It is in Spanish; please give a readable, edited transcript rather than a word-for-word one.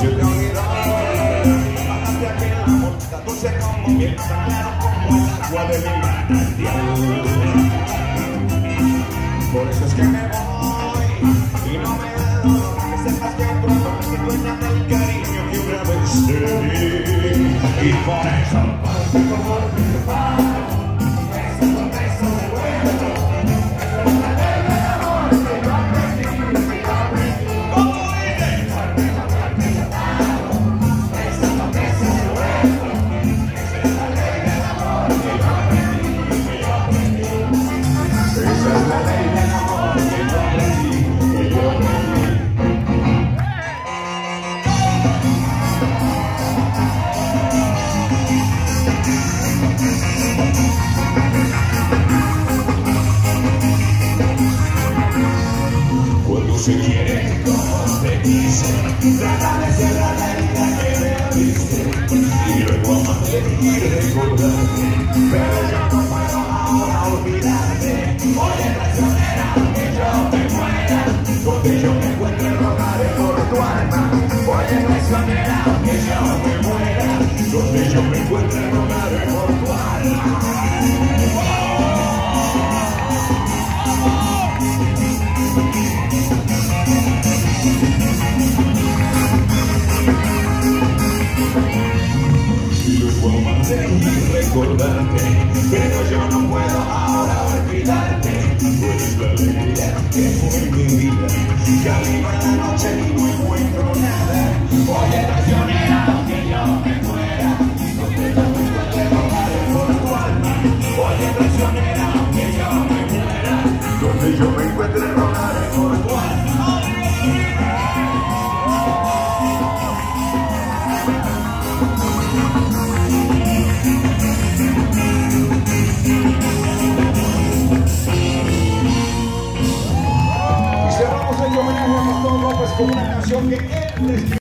se te olvidó. Bajaste aquel amor, tan dulce como miel, tan claro como el agua de mi manantial. Por eso es que me voy y no me da dolor que sepas que pronto me soy dueña del cariño que una vez te di. Y por eso por mi paz. Cuando se quiere, como te dice, trata de ser la realidad que me abriste y luego amarte y recordarte, pero yo no puedo ahora olvidarte. Oye, traicionera, que yo me muera, donde yo me encuentre rogaré por tu alma. Oye, traicionera, que yo me muera, donde yo me encuentre rogaré por tu alma. Y recordarte, pero yo no puedo ahora olvidarte. Tú eres la alegría que fue mi vida, camino en la noche y no encuentro nada. Oye, traicionera, que yo me muera, donde yo me encuentre rogaré por tu alma. Oye, traicionera, que yo me muera, donde yo me encuentre rogaré por tu alma. Homenaje a Pastor López con una canción que él